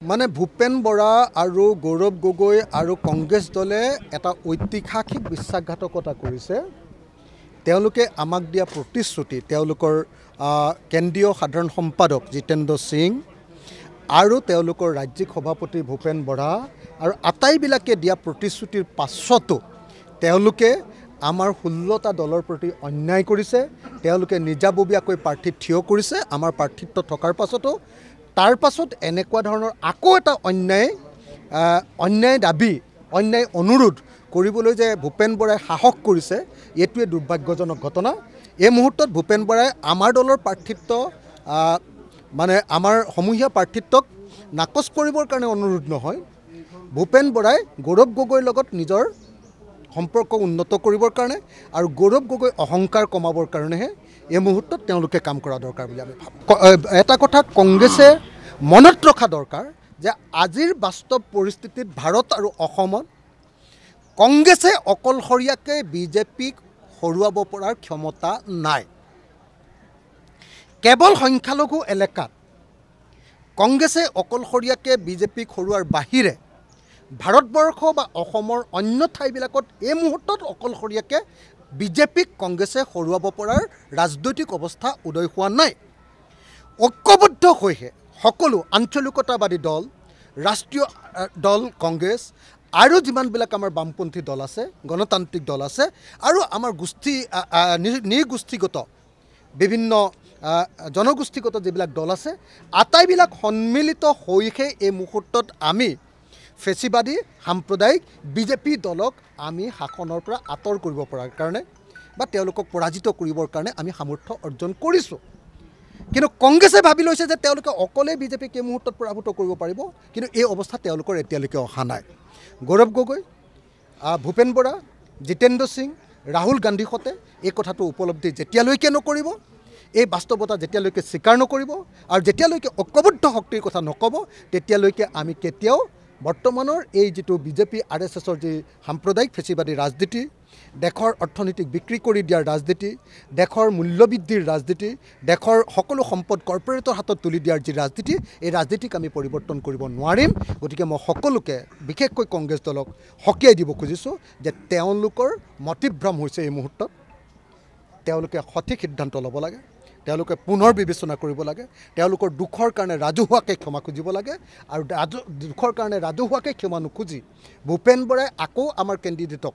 মানে ভূপেন বৰা আৰু গৌৰৱ গগৈ আৰু কংগ্ৰেছ দলে এটা ঐতিহাসিক বিশ্বাসঘাতকতা কৰিছে। তেওঁলোকে আমাক দিয়া প্ৰতিশ্ৰুতি তেওঁলোকৰ কেন্দ্ৰীয় সাধাৰণ সম্পাদক জিতেন্দ্ৰ সিং আৰু তেওঁলোকৰ ৰাজ্যিক সভাপতি ভূপেন বৰা আৰু আটাইবিলাকে দিয়া প্ৰতিশ্ৰুতিৰ পাছতো তেওঁলোকে আমাৰ 16টা দলৰ প্ৰতি অন্যায় কৰিছে। তেওঁলোকে নিজাববীয়াকৈ প্ৰাৰ্থী থিয় কৰিছে আমাৰ প্ৰাৰ্থিত্ব থকাৰ পাছতো। তাৰ পাছত এনেকুৱা ধৰণৰ আকৌ এটা অন্যায় দাবী অন্যায় অনুৰোধ কৰিবলৈ যে ভূপেন বৰাই সাহস কৰিছে, এইটোৱে দুৰ্ভাগ্যজনক ঘটনা। এই মুহূৰ্তত ভূপেন বৰাই আমাৰ দলৰ প্ৰাৰ্থিত্ব মানে আমাৰ সমূহীয়া প্ৰাৰ্থিত্বক নাকচ কৰিবৰ কাৰণে অনুৰোধ নহয়, ভূপেন বৰাই গৌৰৱ গগৈৰ লগত নিজৰ সম্পৰ্ক উন্নত কৰিবৰ কাৰণে আৰু গৌৰৱ গগৈ অহংকাৰ কমাবৰ কাৰণেহে এই মুহূৰ্তত তেওঁলোকে কাম কৰা দৰকাৰ বুলি আমি ভাবোঁ। এটা কথা কংগ্ৰেছে মনত ৰখা দৰকাৰ যে আজিৰ বাস্তৱ পৰিস্থিতিত ভাৰত আৰু অসমত কংগ্ৰেছে অকলশৰীয়াকৈ বিজেপিক হৰুৱাব পৰাৰ ক্ষমতা নাই। কেৱল সংখ্যালঘু এলেকাত কংগ্ৰেছে অকলশৰীয়াকৈ বিজেপিক হৰুৱাৰ বাহিৰে ভাৰতবৰ্ষ বা অসমৰ অন্য ঠাইবিলাকত এই মুহূৰ্তত অকলশৰীয়াকৈ বিজেপিক কংগ্ৰেছে হৰুৱাব পৰাৰ ৰাজনৈতিক অৱস্থা উদয় হোৱা নাই। ঐক্যবদ্ধ হৈহে সকলো আঞ্চলিকতাবাদী দল, ৰাষ্ট্ৰীয় দল কংগ্ৰেছ আৰু যিমানবিলাক আমাৰ বামপন্থী দল আছে, গণতান্ত্ৰিক দল আছে আৰু আমাৰ নৃগোষ্ঠীগত বিভিন্ন জনগোষ্ঠীগত যিবিলাক দল আছে, আটাইবিলাক সন্মিলিত হৈহে এই মুহূৰ্তত আমি ফেচিবাদী সাম্প্ৰদায়িক বিজেপি দলক আমি শাসনৰ পৰা আঁতৰ কৰিব পৰাৰ কাৰণে বা তেওঁলোকক পৰাজিত কৰিবৰ কাৰণে আমি সামৰ্থ্য অৰ্জন কৰিছোঁ। কিন্তু কংগ্ৰেছে ভাবি লৈছে যে তেওঁলোকে অকলে বিজেপিক এই মুহূৰ্তত পৰাভূত কৰিব পাৰিব, কিন্তু এই অৱস্থা তেওঁলোকৰ এতিয়ালৈকে অহা নাই। গৌৰৱ গগৈ, ভূপেন বৰা, জিতেন্দ্ৰ সিং, ৰাহুল গান্ধীহঁতে এই কথাটো উপলব্ধি যেতিয়ালৈকে নকৰিব, এই বাস্তৱতা যেতিয়ালৈকে স্বীকাৰ নকৰিব আৰু যেতিয়ালৈকে ঐক্যবদ্ধ শক্তিৰ কথা নক'ব, তেতিয়ালৈকে আমি কেতিয়াও বৰ্তমানৰ এই যিটো বিজেপি RSSৰ যি সাম্প্ৰদায়িক ফেচিবাদী ৰাজনীতি, দেশৰ অৰ্থনীতিক বিক্ৰী কৰি দিয়াৰ ৰাজনীতি, দেশৰ মূল্যবৃদ্ধিৰ ৰাজনীতি, দেশৰ সকলো সম্পদ কৰ্পৰেটৰ হাতত তুলি দিয়াৰ যি ৰাজনীতি, এই ৰাজনীতিক আমি পৰিৱৰ্তন কৰিব নোৱাৰিম। গতিকে মই সকলোকে বিশেষকৈ কংগ্ৰেছ দলক সকীয়াই দিব খুজিছোঁ যে তেওঁলোকৰ মতিভ্ৰম হৈছে এই মুহূৰ্তত। তেওঁলোকে সঠিক সিদ্ধান্ত ল'ব লাগে, তেওঁলোকে পুনৰ বিবেচনা কৰিব লাগে, তেওঁলোকৰ দুখৰ কাৰণে ৰাজহুৱাকৈ ক্ষমা খুজিব লাগে আৰু দুখৰ কাৰণে ৰাজহুৱাকৈ ক্ষমা নোখুজি ভূপেন বৰাই আকৌ আমাৰ কেণ্ডিডেটক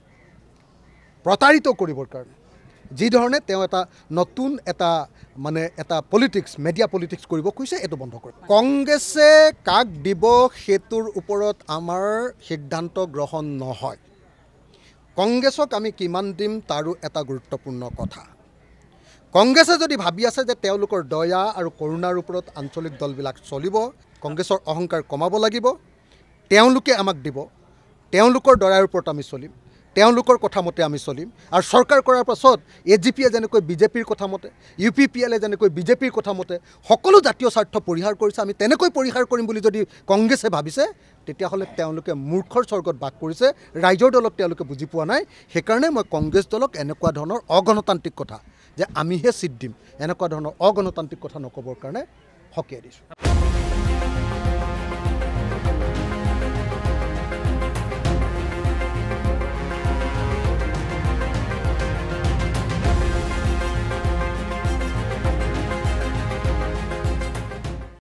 প্ৰতাৰিত কৰিবৰ কাৰণে যিধৰণে তেওঁ এটা নতুন এটা পলিটিক্স, মিডিয়া পলিটিক্স কৰিব খুজিছে, এইটো বন্ধ কৰিব। কংগ্ৰেছে কাক দিব সেইটোৰ ওপৰত আমাৰ সিদ্ধান্ত গ্ৰহণ নহয়। কংগ্ৰেছক আমি কিমান দিম তাৰো এটা গুৰুত্বপূৰ্ণ কথা। কংগ্ৰেছে যদি ভাবি আছে যে তেওঁলোকৰ দয়া আৰু কৰুণাৰ ওপৰত আঞ্চলিক দলবিলাক চলিব, কংগ্ৰেছৰ অহংকাৰ কমাব লাগিব, তেওঁলোকে আমাক দিব, তেওঁলোকৰ দয়াৰ ওপৰত আমি চলিম, তেওঁলোকৰ কথা মতে আমি চলিম আৰু চৰকাৰ কৰাৰ পাছত AGPয়ে যেনেকৈ বিজেপিৰ কথা মতে, UPPLে যেনেকৈ বিজেপিৰ কথা মতে সকলো জাতীয় স্বাৰ্থ পৰিহাৰ কৰিছে, আমি তেনেকৈ পৰিহাৰ কৰিম বুলি যদি কংগ্ৰেছে ভাবিছে, তেতিয়াহ'লে তেওঁলোকে মূৰ্খৰ স্বৰ্গত বাস কৰিছে, ৰাইজৰ দলক তেওঁলোকে বুজি পোৱা নাই। সেইকাৰণে মই কংগ্ৰেছ দলক এনেকুৱা ধৰণৰ অগণতান্ত্ৰিক কথা যে আমিহে চিট দিম, এনেকুৱা ধৰণৰ অগণতান্ত্ৰিক কথা নক'বৰ কাৰণে সকীয়াই দিছোঁ।